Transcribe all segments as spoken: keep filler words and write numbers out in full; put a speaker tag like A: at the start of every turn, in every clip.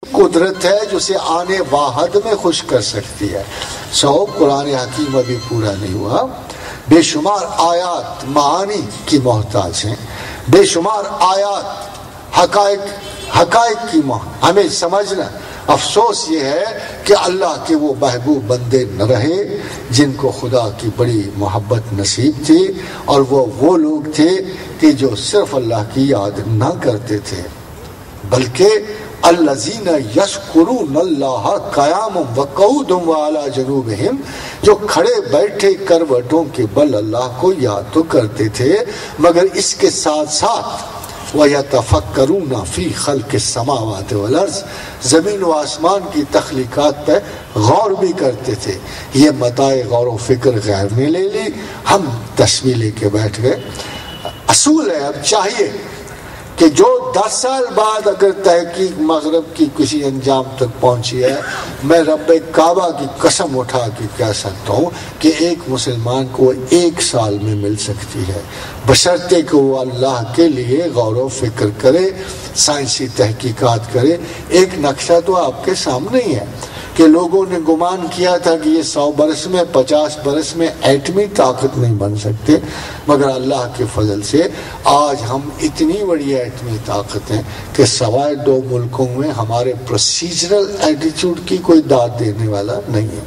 A: قدرت ہے جو اسے آنے واحد میں خوش کر سکتی ہے. سو قرآن حکیم ابھی پورا نہیں ہوا. بے شمار آیات معانی کی محتاج ہیں, بے شمار آیات حقائق حقائق کی محتاج. ہمیں سمجھنا, افسوس یہ ہے کہ اللہ کے وہ محبوب بندے نہ رہے جن کو خدا کی بڑی محبت نصیب تھی, اور وہ وہ لوگ تھے کہ جو صرف اللہ کی یاد نہ کرتے تھے بلکہ الذین یذکرون اللہ قیاما وقعودا وعلی جنوبہم, جو کھڑے بیٹھے کروٹوں کے بل اللہ کو یاد تو کرتے تھے مگر اس کے ساتھ ساتھ وَيَتَفَكَّرُونَ فِي خَلْقِ السَّمَاوَاتِ وَالْأَرْضِ, زمین و آسمان کی تخلیقات پہ غور بھی کرتے تھے. یہ متاع غور و فکر غیر نے لے لی, ہم تشبیہ لے کے بیٹھ گئے. اصول ہے, اب چاہیے کہ جو دس سال بعد اگر تحقیق مغرب کی کسی انجام تک پہنچی ہے, میں رب کعبہ کی قسم اٹھا کے کہہ سکتا ہوں کہ ایک مسلمان کو ایک سال میں مل سکتی ہے, بشرطے کہ وہ اللہ کے لیے غور و فکر کرے, سائنسی تحقیقات کرے. ایک نقشہ تو آپ کے سامنے ہی ہے کہ لوگوں نے گمان کیا تھا کہ یہ سو برس میں پچاس برس میں ایٹمی طاقت نہیں بن سکتے, مگر اللہ کے فضل سے آج ہم اتنی بڑی ایٹمی طاقت ہیں کہ سوائے دو ملکوں میں ہمارے پروسیجرل ایٹیچیوڈ کی کوئی داد دینے والا نہیں ہے.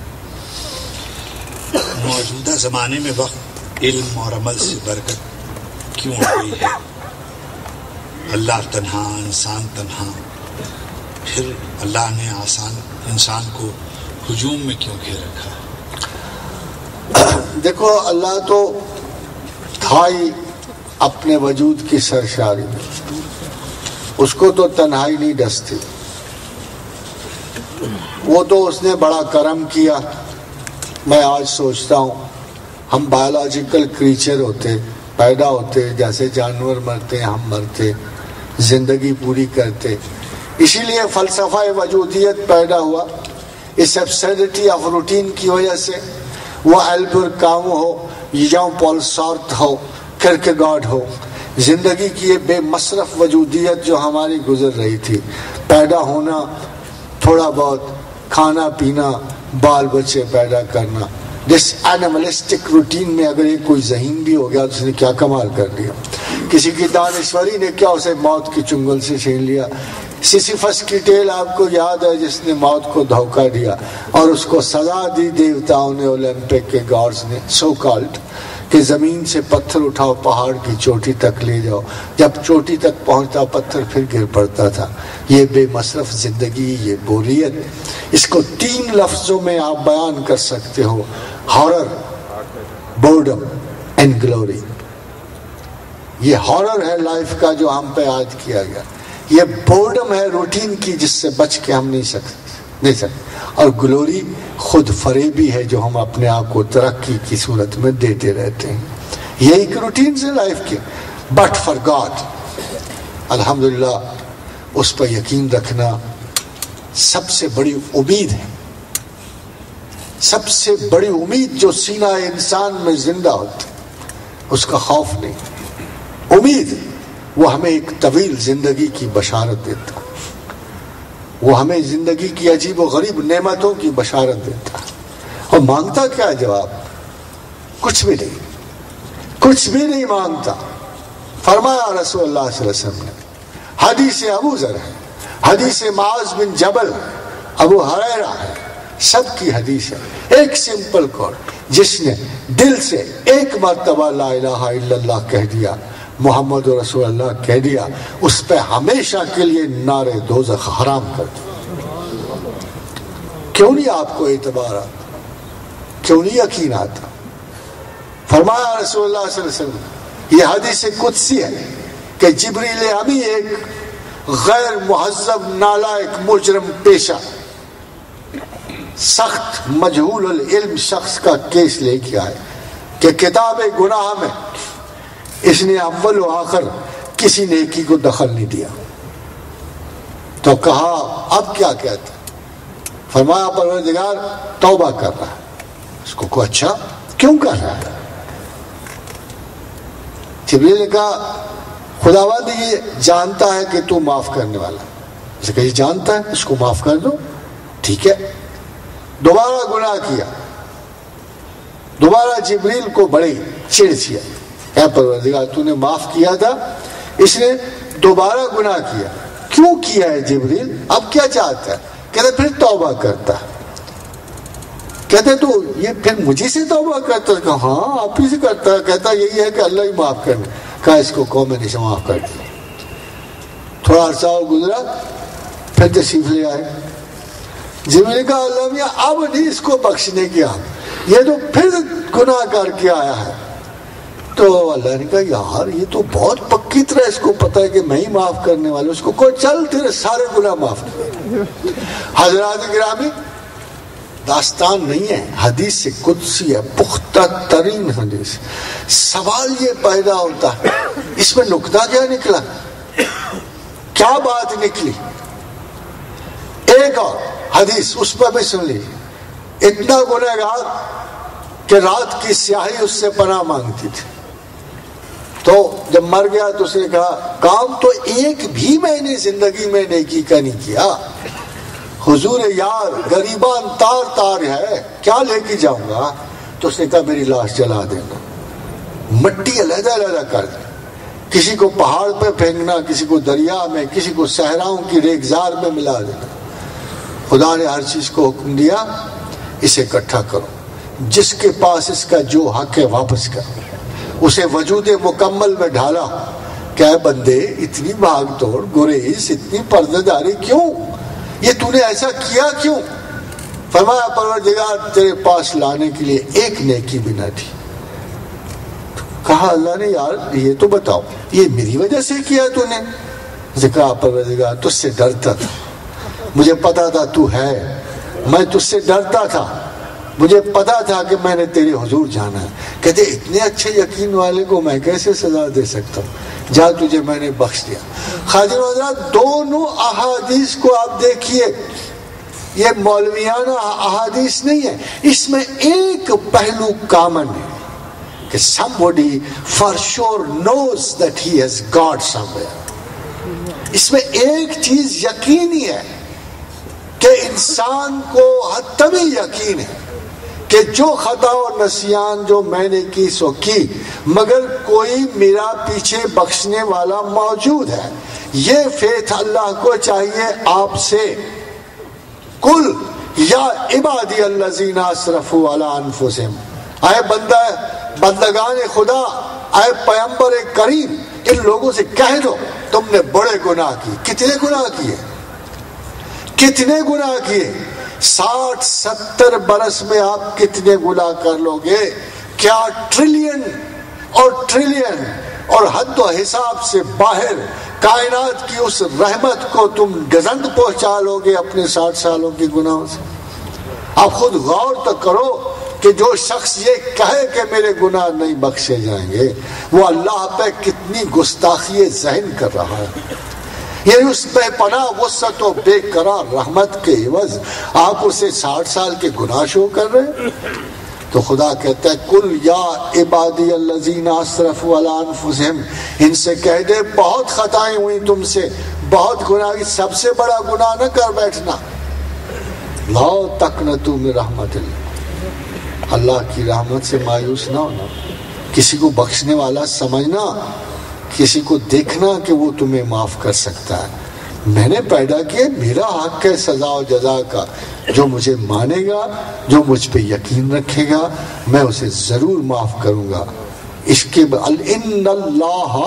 B: موجودہ زمانے میں وقت علم اور عمل سے برکت کیوں ہو گئی ہے؟ اللہ تنہا, انسان تنہا, پھر اللہ نے آسان انسان کو ہجوم میں کیوں گھیر رکھا؟
A: دیکھو, اللہ تو تھا ہی اپنے وجود کی سرشاری میں, اس کو تو تنہائی نہیں ڈستی. وہ تو اس نے بڑا کرم کیا. میں آج سوچتا ہوں ہم بایولوجیکل کریچر ہوتے, پیدا ہوتے, جیسے جانور مرتے ہم مرتے, زندگی پوری کرتے. اسی لیے فلسفہ وجودیت پیدا ہوا, اس ایبسرڈٹی آف روٹین کی وجہ سے. وہ البرٹ کامو ہو, جان پال سارتر ہو, کیرکیگارڈ ہو, زندگی کی یہ بے مصرف وجودیت جو ہماری گزر رہی تھی, پیدا ہونا, تھوڑا بہت کھانا پینا, بال بچے پیدا کرنا, جس اینیملسٹک روٹین میں اگر ایک کوئی ذہین بھی ہو گیا تو اس نے کیا کمال کر لیا. کسی کی دانشوری نے کیا اسے موت کی چنگل سے چھین لیا. سیسیفس کی ٹیل آپ کو یاد ہے, جس نے موت کو دھوکہ دیا اور اس کو سزا دی دیوتاؤں نے, اولمپک کے گاڈز نے, سو کالڈ, کہ زمین سے پتھر اٹھاؤ پہاڑ کی چوٹی تک لے جاؤ. جب چوٹی تک پہنچتا پتھر پھر گر پڑتا تھا. یہ بے مصرف زندگی, یہ بوریت, اس کو تین لفظوں میں آپ بیان کر سکتے ہو: ہارر, بورڈم اینڈ گلوری. یہ ہارر ہے لائف کا جو ہم پہ عائد کیا گیا, یہ بورڈم ہے روٹین کی جس سے بچ کے ہم نہیں سکتے نہیں سکتے اور گلوری خود فریبی ہے جو ہم اپنے آپ کو ترقی کی صورت میں دیتے رہتے ہیں. یہ ایک روٹین سے لائف کی. بٹ فار گاڈ, الحمدللہ, اس پر یقین رکھنا سب سے بڑی امید ہے. سب سے بڑی امید جو سینہ انسان میں زندہ ہوتی, اس کا خوف نہیں, امید. وہ ہمیں ایک طویل زندگی کی بشارت دیتا, وہ ہمیں زندگی کی عجیب و غریب نعمتوں کی بشارت دیتا. اور مانگتا کیا جواب؟ کچھ بھی نہیں, کچھ بھی نہیں مانگتا. فرمایا رسول اللہ صلی اللہ علیہ وسلم نے, حدیث ابو ذر ہے, حدیث معاذ بن جبل, ابو ہریرہ ہے, سب کی حدیث ہے. ایک سمپل کوڈ, جس نے دل سے ایک مرتبہ لا الہ الا اللہ کہہ دیا, محمد رسول اللہ کہہ دیا, اس پہ ہمیشہ کے لیے نار دوزخ حرام کر دیا. کیوں نہیں آپ کو اعتبار آتا؟ کیوں نہیں یقین آتا؟ فرمایا رسول اللہ صلی اللہ علیہ وسلم, یہ حدیث قدسی ہے کہ جبریل امی ایک غیر مہذب نالائق مجرم پیشہ سخت مجہول العلم شخص کا کیس لے کے آئے کہ کتاب گناہ میں اس نے اول و آخر کسی نیکی کو دخل نہیں دیا. تو کہا اب کیا کہتا؟ فرمایا پروردگار توبہ کر رہا ہے. اس کو کو اچھا کیوں کر رہا ہے؟ جبریل نے کہا خداوند یہ جانتا ہے کہ تو معاف کرنے والا. اسے کہیں جانتا ہے، اس کو معاف کر دو. ٹھیک ہے. دوبارہ گناہ کیا، دوبارہ جبریل کو بڑی چڑ سی آئی، اے پروردگار تو نے معاف کیا تھا، اس نے دوبارہ گناہ کیا، کیوں کیا ہے جبریل؟ اب کیا چاہتا ہے؟ کہتے پھر توبہ کرتا. کہتے تو یہ پھر مجھے سے توبہ کرتا ہے؟ کہ ہاں آپ ہی سے کرتا ہے. کہتا یہی ہے کہ اللہ ہی معاف کرنا. کہا اس کو قوم نے سے معاف کر دیا. تھوڑا عرصہ اور گزرا، پھر تشریف لے آئے. جبریل نے کہا اللہ میاں اب نہیں اس کو بخشنے کی، آپ یہ تو پھر گناہ کر کے آیا ہے. تو اللہ نے کہا یار یہ تو بہت پکی طرح اس کو پتا ہے کہ میں ہی معاف کرنے والا ہوں، اس کو کوئی چل تیرے سارے گناہ معاف کر. حضرات گرامی، داستان نہیں ہے، حدیث سے قدسی ہے، پختہ ترین حدیث. سوال یہ پیدا ہوتا ہے اس میں نکتہ کیا نکلا، کیا بات نکلی؟ ایک اور حدیث اس پر بھی سن لیجیے. اتنا گنہگار کہ رات کی سیاہی اس سے پناہ مانگتی تھی. تو جب مر گیا تو اس نے کہا کام تو ایک بھی میں نے زندگی میں نیکی کا نہیں کیا، حضور یار غریبان تار تار ہے، کیا لے کے جاؤں گا؟ تو اس نے کہا میری لاش جلا دینا، مٹی علیحدہ علیحدہ کر دیں، کسی کو پہاڑ پہ پھینکنا، کسی کو دریا میں، کسی کو صحراؤں کی ریگزار میں ملا دینا. خدا نے ہر چیز کو حکم دیا اسے اکٹھا کرو، جس کے پاس اس کا جو حق ہے واپس کرو. اسے وجود مکمل میں ڈھالا. کیا بندے اتنی بھاگ توڑ، گریز، اتنی پردہ داری کیوں؟ یہ تو نے ایسا کیا کیوں؟ فرمایا پروردگار تیرے پاس لانے کے لیے ایک نیکی بھی نہ تھی. کہا اللہ نے یار یہ تو بتاؤ یہ میری وجہ سے کیا تو نے؟ کہا پروردگار تجھ سے ڈرتا تھا، مجھے پتا تھا تو ہے، میں تجھ سے ڈرتا تھا، مجھے پتا تھا کہ میں نے تیرے حضور جانا ہے. کہتے اتنے اچھے یقین والے کو میں کیسے سزا دے سکتا ہوں، جا تجھے میں نے بخش دیا. خادم حضرات دونوں احادیث کو آپ دیکھیے، یہ مولویانہ احادیث نہیں ہے، اس میں ایک پہلو کامن ہے کہ somebody for sure knows that he has God somewhere. اس میں ایک چیز یقینی ہے کہ انسان کو حتمی یقین ہے کہ جو خطا و نسیان جو میں نے کی سو کی، مگر کوئی میرا پیچھے بخشنے والا موجود ہے. یہ فیتھ اللہ کو چاہیے آپ سے. کل یا عبادی الذین اسرفوا علی انفسہم، اے بندہ بندگان خدا، اے پیغمبر کریم، ان لوگوں سے کہہ دو تم نے بڑے گناہ کی. کتنے گناہ کیے؟ کتنے گناہ کیے؟ ساٹھ ستر برس میں آپ کتنے گناہ کر لو گے؟ کیا ٹریلین اور ٹریلین اور حد و حساب سے باہر کائنات کی اس رحمت کو تم گزند پہنچا لو گے اپنے ساٹھ سالوں کے گناہوں سے؟ آپ خود غور تو کرو کہ جو شخص یہ کہے کہ میرے گناہ نہیں بخشے جائیں گے، وہ اللہ پہ کتنی گستاخی ذہن کر رہا ہے. یعنی اس بے پناہ وسعت و بے قرار رحمت کے عوض آپ اسے ساٹھ سال کے گناہ شو کر رہے ہیں. تو خدا کہتا ہے کل یا عبادی الذین اسرفوا علی انفسہم، ان سے کہہ دے بہت خطائیں ہوئی تم سے، بہت گناہ، سب سے بڑا گناہ نہ کر بیٹھنا. لا تقنطوا من رحمت اللہ، اللہ کی رحمت سے مایوس نہ ہونا، کسی کو بخشنے والا سمجھنا، کسی کو دیکھنا کہ وہ تمہیں معاف کر سکتا ہے. میں نے پیدا کیا، میرا حق ہے سزا و جزا کا. جو مجھے مانے گا، جو مجھ پہ یقین رکھے گا، میں اسے ضرور معاف کروں گا. اس کے ان اللہ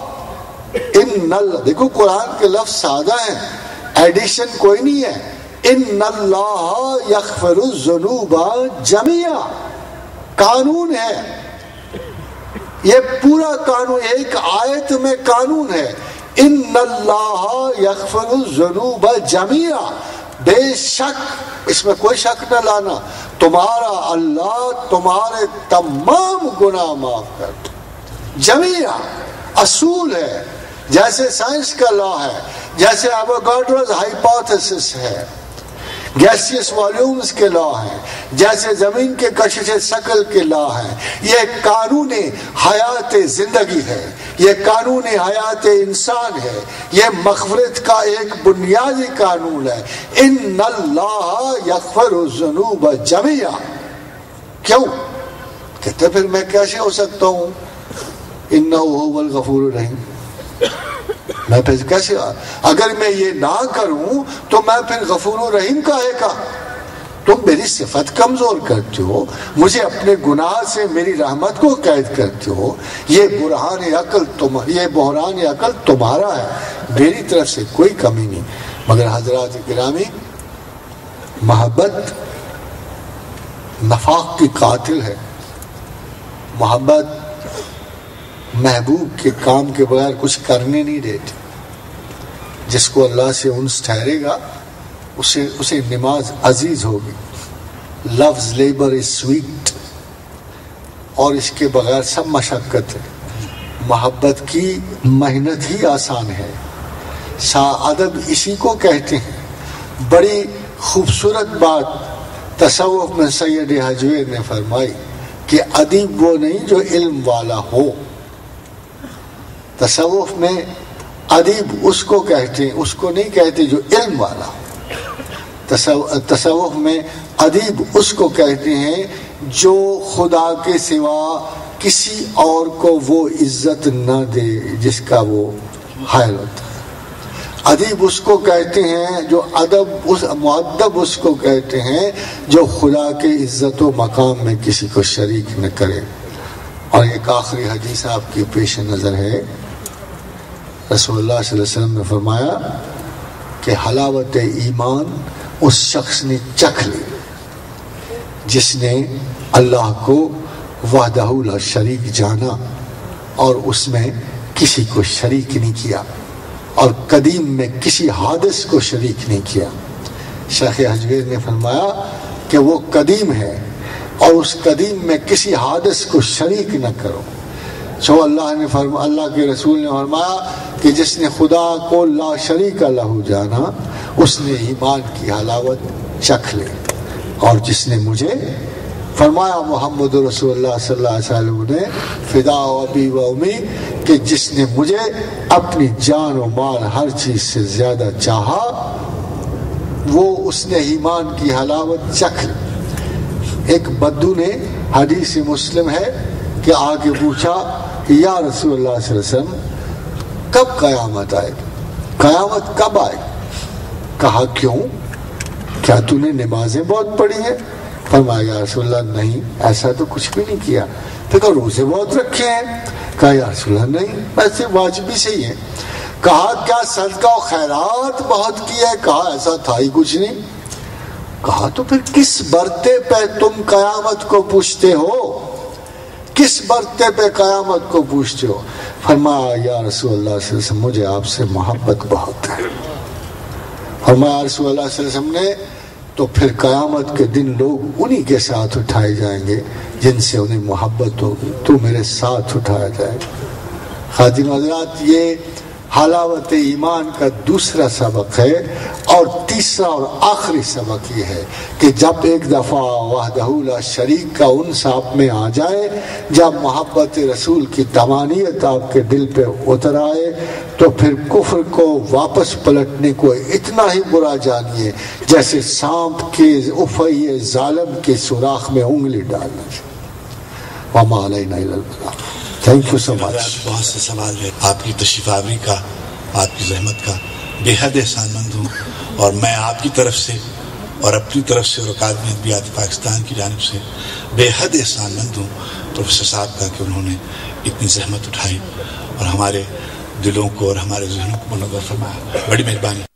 A: ان اللہ دیکھو قرآن کے لفظ سادہ ہیں، ایڈیشن کوئی نہیں ہے. ان اللہ یغفر الذنوب جميعا، قانون ہے یہ پورا قانون، ایک آیت میں قانون ہے. ان اللہ یغفر الذنوب جميعا، بے شک اس میں کوئی شک نہ لانا، تمہارا اللہ تمہارے تمام گناہ معاف کر دے. جميعا اصول ہے، جیسے سائنس کا لا ہے، جیسے ایووگاڈروز ہائپوتھیسس ہے، گیسیس والیومز کے لا ہیں، جیسے زمین کے کشش شکل کے لا ہیں. یہ قانون حیات زندگی ہے، یہ قانون حیات انسان ہے، یہ مغفرت کا ایک بنیادی قانون ہے. ان اللہ یغفر الذنوب جميعا. کیوں کہتے پھر میں کیسے ہو سکتا ہوں انہ هو الغفور الرحیم؟ میں پھر کیسے، اگر میں یہ نہ کروں تو میں پھر غفور الرحیم کہے گا؟ تم میری صفت کمزور کرتے ہو، مجھے اپنے گناہ سے میری رحمت کو قید کرتے ہو. یہ برہان عقل تم یہ بحران عقل تمہارا ہے، میری طرف سے کوئی کمی نہیں. مگر حضرات گرامی، محبت نفاق کی قاتل ہے. محبت محبوب کے کام کے بغیر کچھ کرنے نہیں دیتی. جس کو اللہ سے انس ٹھہرے گا اسے اسے نماز عزیز ہوگی. لفظ لیبر از سویٹ، اور اس کے بغیر سب مشقت ہے. محبت کی محنت ہی آسان ہے. شاہ ادب اسی کو کہتے ہیں. بڑی خوبصورت بات تصوف میں سید حجویر نے فرمائی کہ ادیب وہ نہیں جو علم والا ہو. تصوف میں ادیب اس کو کہتے ہیں، اس کو نہیں کہتے جو علم والا ہو. تصوف میں ادیب اس کو کہتے ہیں جو خدا کے سوا کسی اور کو وہ عزت نہ دے جس کا وہ حائل ہوتا ہے. ادیب اس کو کہتے ہیں جو ادب اس مؤدب اس کو کہتے ہیں جو خدا کے عزت و مقام میں کسی کو شریک نہ کرے. اور ایک آخری حدیث آپ کی پیش نظر ہے. رسول اللہ صلی اللہ علیہ وسلم نے فرمایا کہ حلاوت ایمان اس شخص نے چکھ لی جس نے اللہ کو وحدہ لا شریک جانا اور اس میں کسی کو شریک نہیں کیا، اور قدیم میں کسی حادث کو شریک نہیں کیا. شیخ حجویر نے فرمایا کہ وہ قدیم ہے اور اس قدیم میں کسی حادث کو شریک نہ کرو. سو اللہ نے فرما اللہ کے رسول نے فرمایا کہ جس نے خدا کو لا شریک لہ جانا اس نے ایمان کی حلاوت چکھ لی. اور جس نے مجھے فرمایا محمد رسول اللہ صلی اللہ علیہ وسلم نے فدا و ابی و امی کہ جس نے مجھے اپنی جان و مال ہر چیز سے زیادہ چاہا وہ اس نے ایمان کی حلاوت چکھ لی. ایک بدو نے حدیث مسلم ہے کہ آ کے پوچھا یا رسول اللہ صلی اللہ علیہ وسلم کب قیامت آئے گی؟ قیامت کب آئے گی؟ کہا کیوں؟ کیا تو نے نمازیں بہت پڑھی ہیں؟ فرمایا یا رسول اللہ نہیں، ایسا تو کچھ بھی نہیں کیا. پھر کہا روزے بہت رکھے ہیں؟ کہا یا رسول اللہ نہیں، ایسے واجبی سے ہی ہے. کہا کیا صدقہ و خیرات بہت کیا ہے؟ کہا ایسا تھا ہی کچھ نہیں. کہا تو پھر کس برتے پہ تم قیامت کو پوچھتے ہو؟ کس برتے پہ قیامت کو پوچھتے ہو؟ فرمایا یا رسول اللہ صلی اللہ علیہ وسلم مجھے آپ سے محبت بہت ہے. فرمایا رسول اللہ صلی اللہ علیہ وسلم نے تو پھر قیامت کے دن لوگ انہی کے ساتھ اٹھائے جائیں گے جن سے انہیں محبت ہوگی. تو میرے ساتھ اٹھایا جائے. خادم حضرات، یہ حلاوت ایمان کا دوسرا سبق ہے. اور تیسرا اور آخری سبق یہ ہے کہ جب ایک دفعہ وحدہ لا شریک کا انس آپ میں آ جائے، جب محبت رسول کی تمانیت آپ کے دل پہ اتر آئے، تو پھر کفر کو واپس پلٹنے کو اتنا ہی برا جانیے جیسے سانپ کے افعی ظالم کے سوراخ میں انگلی ڈالنا. وما علینا الا البلاغ. تھینک یو سو مچ.
B: بہت سے سوال ہے. آپ کی تشریف آوری کا، آپ کی زحمت کا بے حد احسان مند ہوں، اور میں آپ کی طرف سے اور اپنی طرف سے اور اکادمی ادبیات پاکستان کی جانب سے بے حد احسان مند ہوں پروفیسر صاحب کا کہ انہوں نے اتنی زحمت اٹھائی اور ہمارے دلوں کو اور ہمارے ذہنوں کو منور فرمایا. بڑی مہربانی.